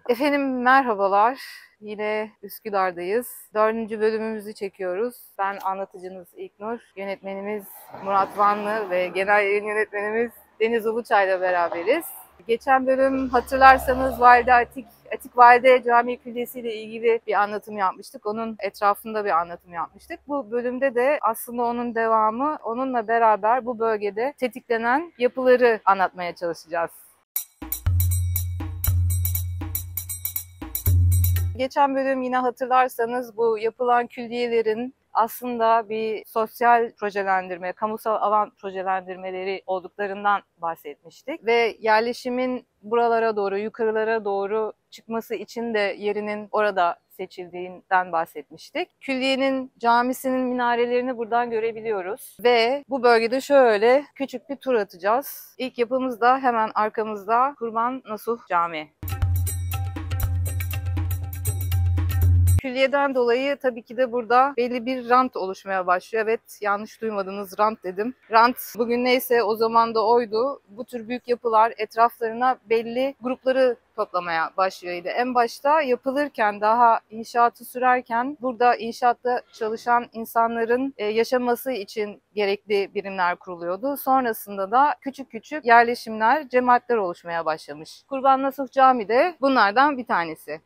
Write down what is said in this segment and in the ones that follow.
Efendim merhabalar. Yine Üsküdar'dayız. 4. bölümümüzü çekiyoruz. Ben anlatıcınız İlknur, yönetmenimiz Murat Vanlı ve genel yayın yönetmenimiz Deniz Uluçay'la beraberiz. Geçen bölüm hatırlarsanız Atik Valide Camii Külliyesi ile ilgili bir anlatım yapmıştık. Onun etrafında bir anlatım yapmıştık. Bu bölümde de aslında onun devamı, onunla beraber bu bölgede tetiklenen yapıları anlatmaya çalışacağız. Geçen bölüm yine hatırlarsanız bu yapılan külliyelerin aslında bir sosyal projelendirme, kamusal alan projelendirmeleri olduklarından bahsetmiştik. Ve yerleşimin buralara doğru, yukarılara doğru çıkması için de yerinin orada seçildiğinden bahsetmiştik. Külliyenin camisinin minarelerini buradan görebiliyoruz. Ve bu bölgede şöyle küçük bir tur atacağız. İlk yapımız da hemen arkamızda Kurban Nasuh Camii. Külliyeden dolayı tabii ki de burada belli bir rant oluşmaya başlıyor. Evet, yanlış duymadınız, rant dedim. Rant bugün neyse o zaman da oydu. Bu tür büyük yapılar etraflarına belli grupları toplamaya başlıyordu. En başta yapılırken, daha inşaatı sürerken burada inşaatta çalışan insanların yaşaması için gerekli birimler kuruluyordu. Sonrasında da küçük küçük yerleşimler, cemaatler oluşmaya başlamış. Kurban Nasuh Camii de bunlardan bir tanesi.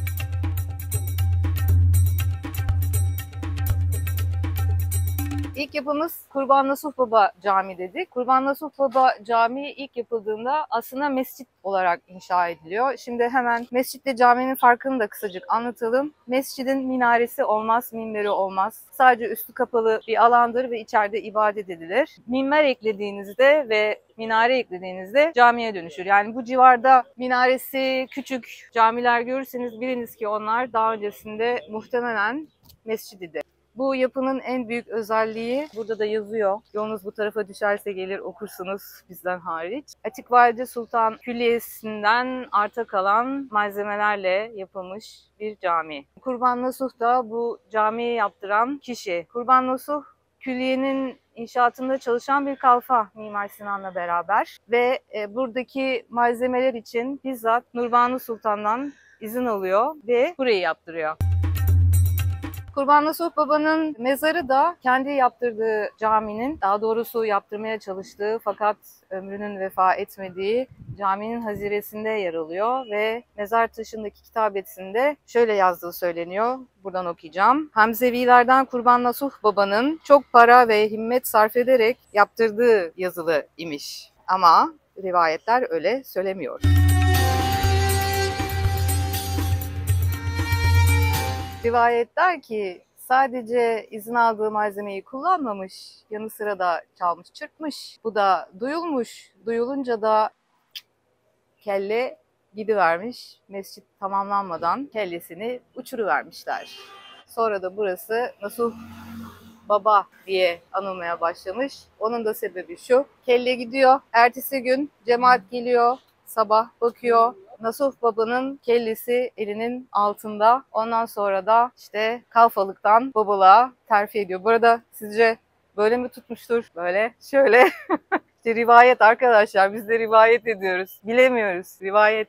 İlk yapımız Kurban Nasuh Baba Camii dedik. Kurban Nasuh Baba Camii ilk yapıldığında aslında mescit olarak inşa ediliyor. Şimdi hemen mescitle caminin farkını da kısacık anlatalım. Mescidin minaresi olmaz, minberi olmaz. Sadece üstü kapalı bir alandır ve içeride ibadet edilir. Minber eklediğinizde ve minare eklediğinizde camiye dönüşür. Yani bu civarda minaresi küçük camiler görürseniz biliniz ki onlar daha öncesinde muhtemelen mescid idi. Bu yapının en büyük özelliği, burada da yazıyor. Yolunuz bu tarafa düşerse gelir okursunuz bizden hariç. Atik Valide Sultan Külliyesi'nden arta kalan malzemelerle yapılmış bir cami. Kurban Nasuh da bu camiyi yaptıran kişi. Kurban Nasuh külliyenin inşaatında çalışan bir kalfa Mimar Sinan'la beraber ve buradaki malzemeler için bizzat Nurbanu Sultan'dan izin alıyor ve burayı yaptırıyor. Kurban Nasuh Baba'nın mezarı da kendi yaptırdığı caminin, daha doğrusu yaptırmaya çalıştığı fakat ömrünün vefa etmediği caminin haziresinde yer alıyor ve mezar taşındaki kitabesinde şöyle yazdığı söyleniyor. Buradan okuyacağım. Hamzevilerden Kurban Nasuh Baba'nın çok para ve himmet sarf ederek yaptırdığı yazılı imiş. Ama rivayetler öyle söylemiyor. Rivayet der ki sadece izin aldığı malzemeyi kullanmamış, yanı sıra da çalmış çırpmış. Bu da duyulmuş. Duyulunca da kelle gidivermiş. Mescit tamamlanmadan kellesini uçuruvermişler. Sonra da burası Nasuh Baba diye anılmaya başlamış. Onun da sebebi şu. Kelle gidiyor. Ertesi gün cemaat geliyor. Sabah bakıyor. Nasuh Baba'nın kellesi elinin altında. Ondan sonra da işte kalfalıktan babalığa terfi ediyor. Bu arada sizce böyle mi tutmuştur? Böyle, şöyle. İşte rivayet arkadaşlar. Biz de rivayet ediyoruz. Bilemiyoruz. Rivayet.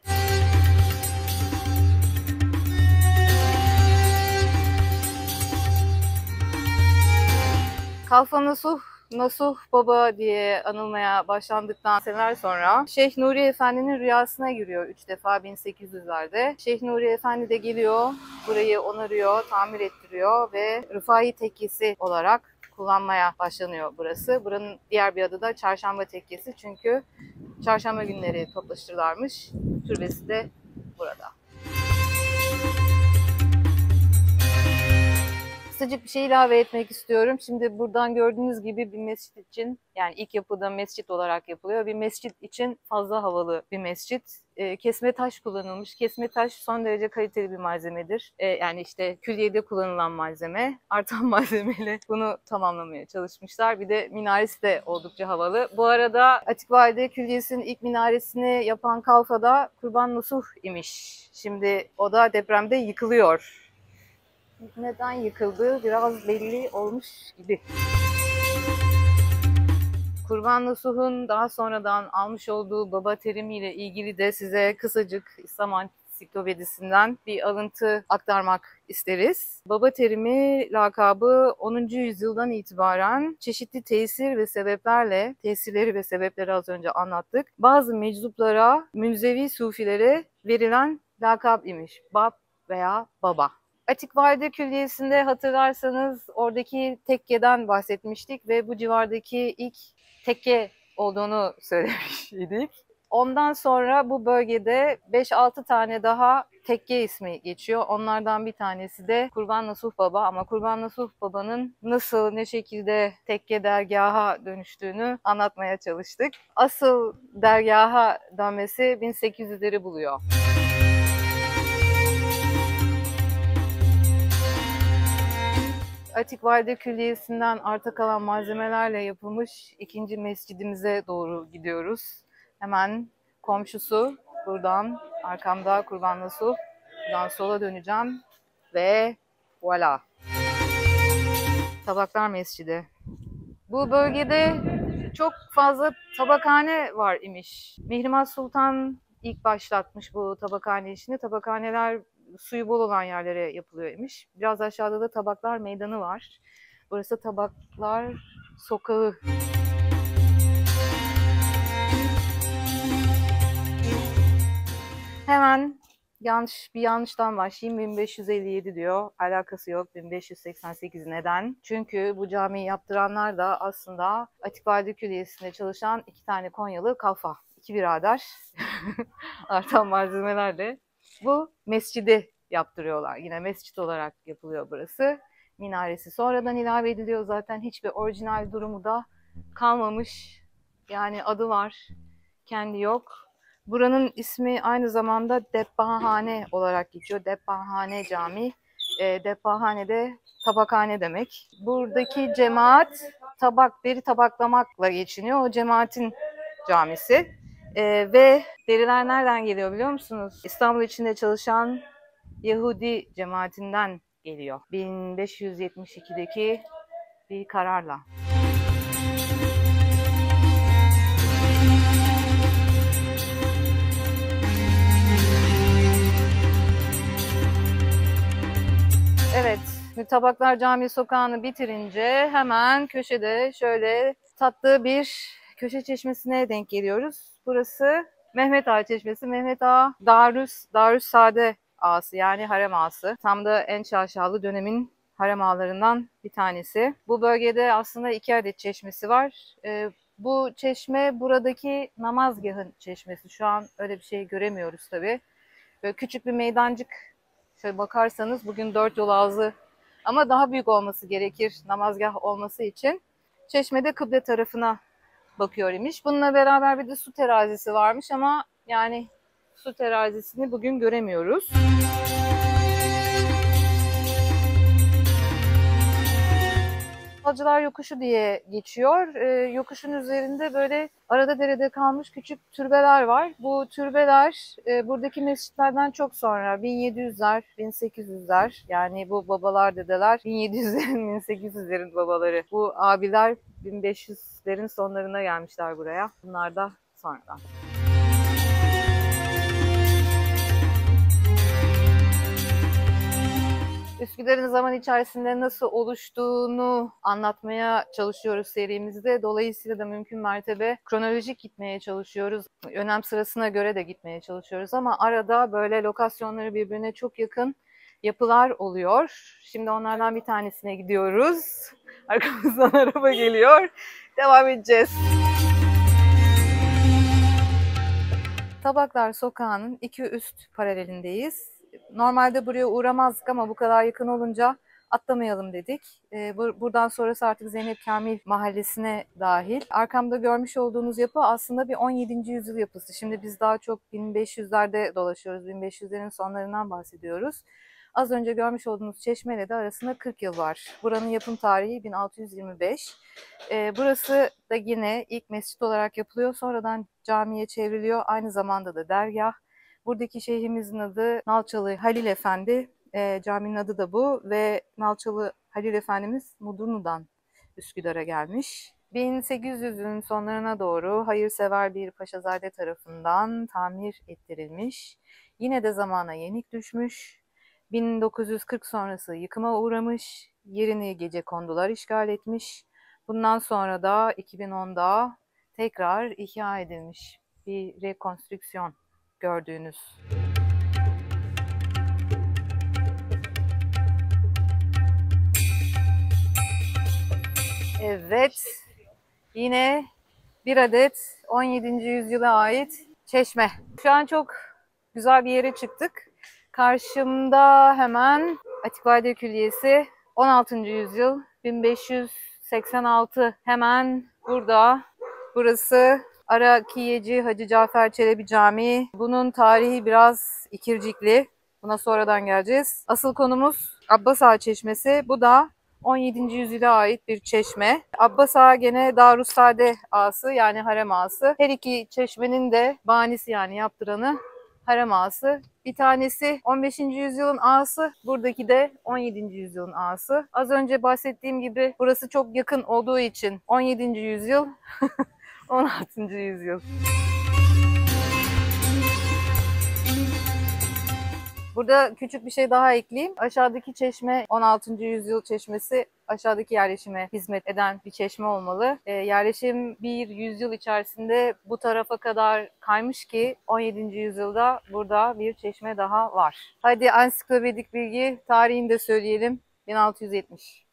Kalfa Nasuh Baba diye anılmaya başlandıktan seneler sonra Şeyh Nuri Efendi'nin rüyasına giriyor 3 defa 1800'lerde. Şeyh Nuri Efendi de geliyor, burayı onarıyor, tamir ettiriyor ve Rıfai Tekkesi olarak kullanmaya başlanıyor burası. Buranın diğer bir adı da Çarşamba Tekkesi çünkü çarşamba günleri toplaşırlarmış. Türbesi de burada. Kısacık bir şey ilave etmek istiyorum. Şimdi buradan gördüğünüz gibi bir mescit için, yani ilk yapıda mescit olarak yapılıyor. Bir mescit için fazla havalı bir mescit. Kesme taş kullanılmış. Kesme taş son derece kaliteli bir malzemedir. Yani işte külliyede kullanılan malzeme, artan malzemeyle bunu tamamlamaya çalışmışlar. Bir de minaresi de oldukça havalı. Bu arada Atik Valide Külliyesi'nin ilk minaresini yapan kalfa da Kurban Nasuh imiş. Şimdi o da depremde yıkılıyor. Neden yıkıldığı biraz belli olmuş gibi. Kurban Nasuh'un daha sonradan almış olduğu baba terimiyle ilgili de size kısacık İslam ansiklopedisinden bir alıntı aktarmak isteriz. Baba terimi lakabı 10. yüzyıldan itibaren çeşitli tesirleri ve sebepleri az önce anlattık. Bazı meczuplara, münzevi sufilere verilen lakap imiş. Bab veya baba. Atik Valide Külliyesi'nde hatırlarsanız oradaki tekkeden bahsetmiştik ve bu civardaki ilk tekke olduğunu söylemiş idik. Ondan sonra bu bölgede 5-6 tane daha tekke ismi geçiyor. Onlardan bir tanesi de Kurban Nasuh Baba, ama Kurban Nasuh Baba'nın nasıl, ne şekilde tekke dergaha dönüştüğünü anlatmaya çalıştık. Asıl dergaha dönmesi 1800'leri buluyor. Atik Valide Külliyesi'nden arta kalan malzemelerle yapılmış ikinci mescidimize doğru gidiyoruz. Hemen komşusu, buradan arkamda Kurban Nasuh. Buradan sola döneceğim ve voilà. Tabaklar Mescidi. Bu bölgede çok fazla tabakhane var imiş. Mihrimah Sultan ilk başlatmış bu tabakhane işini. Tabakhaneler suyu bol olan yerlere yapılıyor imiş. Biraz aşağıda da Tabaklar Meydanı var. Burası Tabaklar Sokağı. Hemen bir yanlıştan başlayayım. 1557 diyor. Alakası yok. 1588 neden? Çünkü bu camiyi yaptıranlar da aslında Atik Valide Külliyesi'nde çalışan 2 tane Konyalı kalfa. 2 birader. Artan malzemelerle bu mescidi yaptırıyorlar. Yine mescit olarak yapılıyor burası. Minaresi sonradan ilave ediliyor. Zaten hiçbir orijinal durumu da kalmamış. Yani adı var, kendi yok. Buranın ismi aynı zamanda Debbahane olarak geçiyor. Debbahane Camii. Debbahane de tabakhane demek. Buradaki cemaat deri tabaklamakla geçiniyor. O cemaatin camisi. Ve deriler nereden geliyor biliyor musunuz? İstanbul içinde çalışan Yahudi cemaatinden geliyor. 1572'deki bir kararla. Evet, Tabaklar Camii sokağını bitirince hemen köşede şöyle tatlı bir köşe çeşmesine denk geliyoruz. Burası Mehmet Ağa Çeşmesi. Mehmet Ağa Darüssaade ağası, yani harem ağası. Tam da en şaşalı dönemin harem ağalarından bir tanesi. Bu bölgede aslında 2 adet çeşmesi var. Bu çeşme buradaki namazgahın çeşmesi. Şu an öyle bir şey göremiyoruz tabii. Böyle küçük bir meydancık. Şöyle bakarsanız bugün 4 yol ağzı ama daha büyük olması gerekir namazgah olması için. Çeşmede kıble tarafına bakıyor imiş. Bununla beraber bir de su terazisi varmış ama yani su terazisini bugün göremiyoruz. Balcılar Yokuşu diye geçiyor. Yokuşun üzerinde böyle arada derede kalmış küçük türbeler var. Bu türbeler buradaki mescitlerden çok sonra 1700'ler, 1800'ler, yani bu babalar dedeler 1700'lerin, 1800'lerin babaları. Bu abiler 1500'lerin sonlarına gelmişler buraya. Bunlar da sonradan. Üsküdar'ın zaman içerisinde nasıl oluştuğunu anlatmaya çalışıyoruz serimizde. Dolayısıyla da mümkün mertebe kronolojik gitmeye çalışıyoruz. Önem sırasına göre de gitmeye çalışıyoruz ama arada böyle lokasyonları birbirine çok yakın yapılar oluyor. Şimdi onlardan bir tanesine gidiyoruz. Arkamızdan araba geliyor. Devam edeceğiz. Tabaklar Sokağı'nın 2 üst paralelindeyiz. Normalde buraya uğramazdık ama bu kadar yakın olunca atlamayalım dedik. Buradan sonrası artık Zeynep Kamil Mahallesi'ne dahil. Arkamda görmüş olduğunuz yapı aslında bir 17. yüzyıl yapısı. Şimdi biz daha çok 1500'lerde dolaşıyoruz. 1500'lerin sonlarından bahsediyoruz. Az önce görmüş olduğunuz çeşmeyle de arasında 40 yıl var. Buranın yapım tarihi 1625. Burası da yine ilk mescit olarak yapılıyor. Sonradan camiye çevriliyor. Aynı zamanda da dergah. Buradaki şeyhimizin adı Nalçalı Halil Efendi. Caminin adı da bu ve Nalçalı Halil Efendimiz Mudurnu'dan Üsküdar'a gelmiş. 1800'ün sonlarına doğru hayırsever bir paşazade tarafından tamir ettirilmiş. yine de zamana yenik düşmüş. 1940 sonrası yıkıma uğramış, yerini gecekondular işgal etmiş. Bundan sonra da 2010'da tekrar ihya edilmiş bir rekonstrüksiyon gördüğünüz. Evet, yine bir adet 17. yüzyıla ait çeşme. Şu an çok güzel bir yere çıktık. Karşımda hemen Atikvade Külliyesi, 16. yüzyıl, 1586, hemen burada. Burası Arakiyeci Hacı Cafer Çelebi Camii. Bunun tarihi biraz ikircikli. Buna sonradan geleceğiz. Asıl konumuz Abbas Ağa Çeşmesi. Bu da 17. yüzyıla ait bir çeşme. Abbas Ağa gene Darussade Ağası, yani harem ağası. Her iki çeşmenin de banisi, yani yaptıranı harem ağası. Bir tanesi 15. yüzyılın ağası, buradaki de 17. yüzyılın ağası. Az önce bahsettiğim gibi burası çok yakın olduğu için 17. yüzyıl, 16. yüzyıl. Burada küçük bir şey daha ekleyeyim. Aşağıdaki çeşme 16. yüzyıl çeşmesi, aşağıdaki yerleşime hizmet eden bir çeşme olmalı. Yerleşim bir yüzyıl içerisinde bu tarafa kadar kaymış ki 17. yüzyılda burada bir çeşme daha var. Hadi ansiklopedik bilgi, tarihini de söyleyelim. 1670.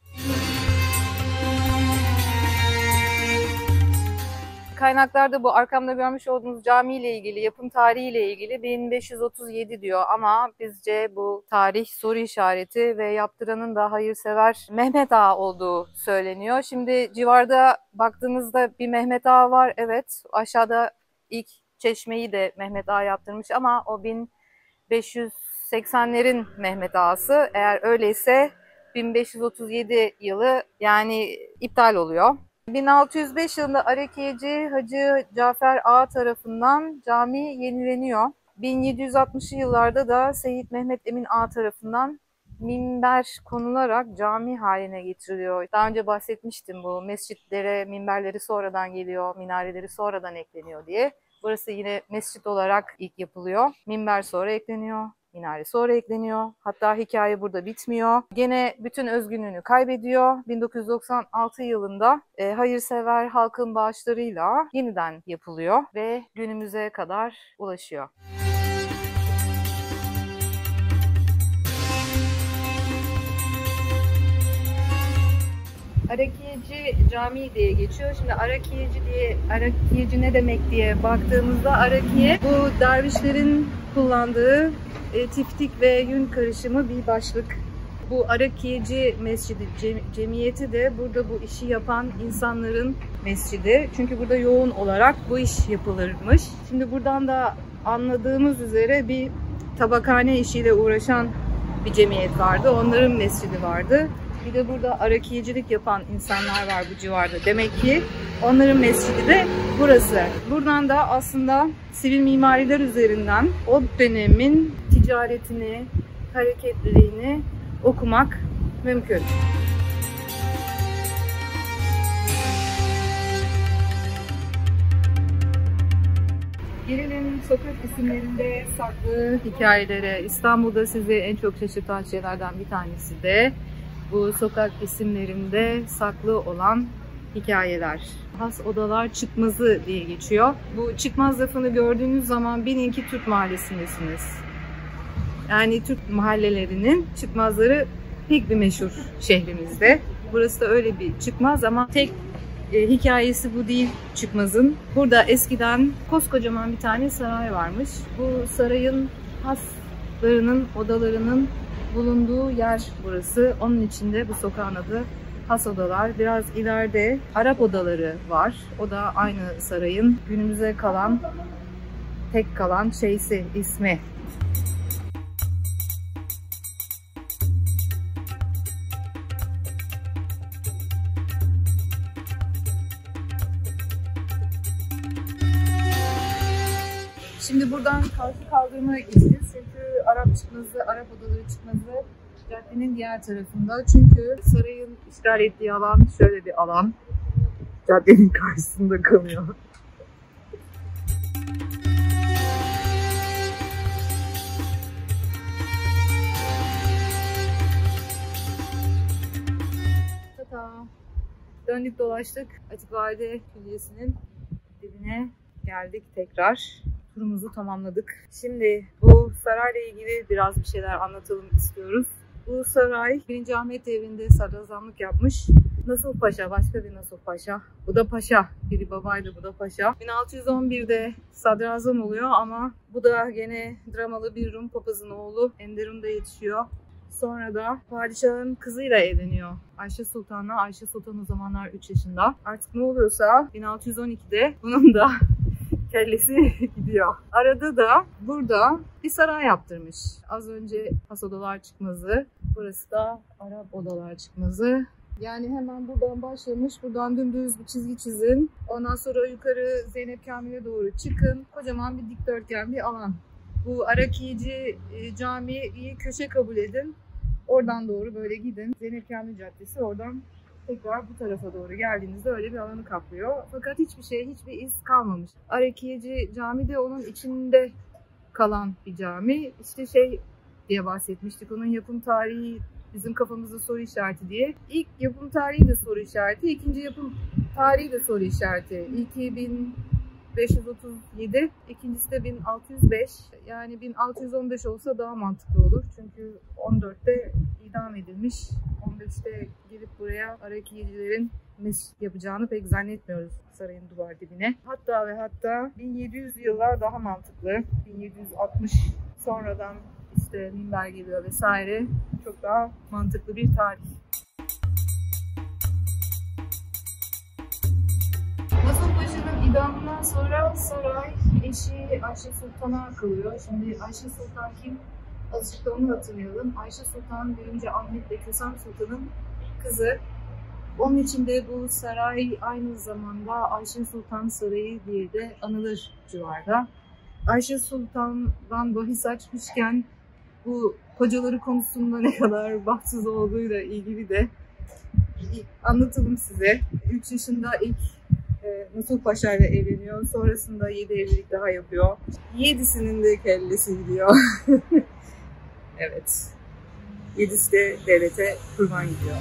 Kaynaklarda bu arkamda görmüş olduğunuz camiyle ilgili, yapım tarihiyle ilgili 1537 diyor ama bizce bu tarih soru işareti ve yaptıranın da hayırsever Mehmet Ağa olduğu söyleniyor. Şimdi civarda baktığınızda bir Mehmet Ağa var, evet. Aşağıda ilk çeşmeyi de Mehmet Ağa yaptırmış ama o 1580'lerin Mehmet Ağası. Eğer öyleyse 1537 yılı yani iptal oluyor. 1605 yılında Arakiyeci Hacı Cafer Ağa tarafından cami yenileniyor. 1760'lı yıllarda da Seyyid Mehmet Emin Ağa tarafından minber konularak cami haline getiriliyor. Daha önce bahsetmiştim, bu mescitlere minberleri sonradan geliyor, minareleri sonradan ekleniyor diye. Burası yine mescit olarak ilk yapılıyor. Minber sonra ekleniyor. Minare sonra ekleniyor. Hatta hikaye burada bitmiyor. Gene bütün özgünlüğünü kaybediyor. 1996 yılında hayırsever halkın bağışlarıyla yeniden yapılıyor ve günümüze kadar ulaşıyor. Arakiyeci Camii diye geçiyor. Şimdi Arakiyeci ne demek diye baktığımızda, Arakiye bu dervişlerin kullandığı tiftik ve yün karışımı bir başlık. Bu Arakiyeci Mescidi Cemiyeti de burada bu işi yapan insanların mescidi. Çünkü burada yoğun olarak bu iş yapılırmış. Şimdi buradan da anladığımız üzere bir tabakhane işiyle uğraşan bir cemiyet vardı. Onların mescidi vardı. Bir de burada arakiyecilik yapan insanlar var bu civarda. Demek ki onların mescidi de burası. Buradan da aslında sivil mimariler üzerinden o dönemin ticaretini, hareketliliğini okumak mümkün. Gelelim sokak isimlerinde saklı hikayelere. İstanbul'da sizi en çok şaşırtan şeylerden bir tanesi de bu sokak isimlerinde saklı olan hikayeler. Has odalar çıkmazı diye geçiyor. Bu çıkmaz lafını gördüğünüz zaman bilin ki Türk mahallesindesiniz. Yani Türk mahallelerinin çıkmazları pek bir meşhur şehrimizde. Burası da öyle bir çıkmaz ama tek hikayesi bu değil çıkmazın. Burada eskiden koskocaman bir tane saray varmış. Bu sarayın haslarının, odalarının bulunduğu yer burası. Onun içinde bu sokağın adı Has Odalar. Biraz ileride Arap odaları var. O da aynı sarayın günümüze kalan, tek kalan ismi. Şimdi buradan karşı kaldırmaya geçeceğiz. Çünkü Arap odaları çıkmazı caddenin diğer tarafında. Çünkü sarayın işgal ettiği alan şöyle bir alan. Caddenin karşısında kalıyor. Ta döndük dolaştık. Atibaade Külliyesi'nin dibine geldik tekrar. Turumuzu tamamladık. Şimdi bu sarayla ilgili biraz bir şeyler anlatalım istiyoruz. Bu saray 1. Ahmet devrinde sadrazamlık yapmış. Nasuh Paşa, başka bir Nasuh Paşa. Bu da paşa. Biri babaydı, bu da paşa. 1611'de sadrazam oluyor ama bu da gene dramalı bir Rum papazın oğlu. Enderun'da yetişiyor. Sonra da padişahın kızıyla evleniyor. Ayşe Sultan'la. Ayşe Sultan o zamanlar 3 yaşında. Artık ne oluyorsa 1612'de bunun da kellesi gidiyor. Arada da burada bir saray yaptırmış. Az önce Has Odalar Çıkmazı. Burası da Arap Odalar Çıkmazı. Yani hemen buradan başlamış. Buradan dümdüz bir çizgi çizin. Ondan sonra yukarı Zeynep Kamil'e doğru çıkın. Kocaman bir dikdörtgen bir alan. Bu Arakici Camii'yi köşe kabul edin. Oradan doğru böyle gidin. Zeynep Kamil Caddesi, oradan tekrar bu tarafa doğru geldiğinizde öyle bir alanı kaplıyor. Fakat hiçbir iz kalmamış. Arakici Cami de onun içinde kalan bir cami. İşte şey diye bahsetmiştik. Onun yapım tarihi bizim kafamızda soru işareti diye. İlk yapım tarihi de soru işareti, ikinci yapım tarihi de soru işareti. İlki 1537, ikincisi de 1605. Yani 1615 olsa daha mantıklı olur. Çünkü 14'te idam edilmiş. 15'te gelip buraya Arakiyecilerin mescit yapacağını pek zannetmiyoruz sarayın duvar dibine. Hatta ve hatta 1700 yıllar daha mantıklı. 1760 sonradan işte minber geliyor vesaire. Çok daha mantıklı bir tarih. Nasuh Paşa'nın idamından sonra saray eşi Ayşe Sultan'a kalıyor. Şimdi Ayşe Sultan kim? Azıcık da onu hatırlayalım. Ayşe Sultan 1. Ahmet ve Kösem Sultan'ın kızı. Onun için de bu saray aynı zamanda Ayşe Sultan Sarayı diye de anılır civarda. Ayşe Sultan'dan bahis açmışken bu kocaları konusunda ne kadar bahtsız olduğuyla ilgili de anlatalım size. 3 yaşında ilk Nasuh Paşa ile evleniyor. Sonrasında 7 evlilik daha yapıyor. 7'sinin de kellesi gidiyor. Evet. 7'si de devlete kurban gidiyor.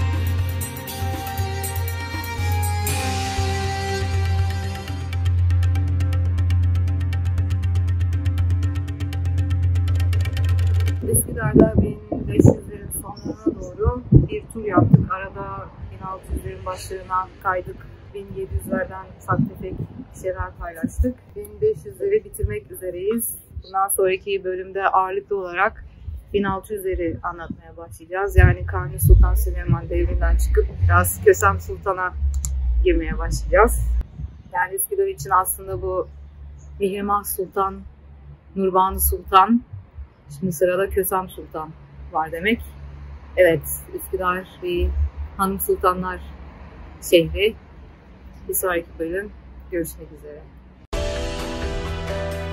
Üsküdar'da 1500'lerin sonlarına doğru bir tur yaptık. Arada 1600'lerin başlarına kaydık. 1700'lerden ufak tefek şeyler paylaştık. 1500'leri bitirmek üzereyiz. Bundan sonraki bölümde ağırlıklı olarak 1600'leri anlatmaya başlayacağız. Yani Kanuni Sultan Süleyman devrinden çıkıp biraz Kösem Sultan'a girmeye başlayacağız. Yani Üsküdar için aslında bu Mihrimah Sultan, Nurbanu Sultan, şimdi sırada Kösem Sultan var demek. Evet, Üsküdar bir hanım sultanlar şehri. Bir sonraki bölüm görüşmek üzere.